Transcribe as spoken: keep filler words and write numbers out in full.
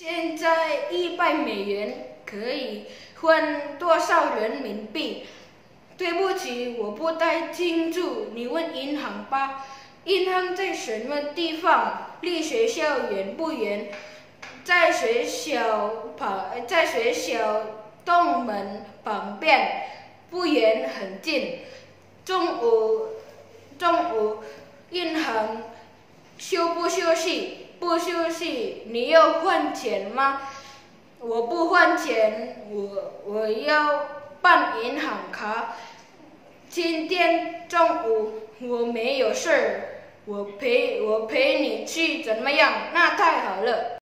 现在一百美元可以换多少人民币？对不起，我不太清楚，你问银行吧。银行在什么地方？离学校远不远？在学校旁，在学校东门旁边，不远很近。中午，中午银行休不休息？不休息，你要换钱吗？我不换钱，我我要办银行卡。今天中午我没有事，我陪我陪你去怎么样？那太好了。